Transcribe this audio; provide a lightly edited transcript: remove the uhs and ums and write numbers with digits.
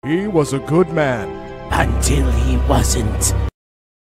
He was a good man. Until he wasn't.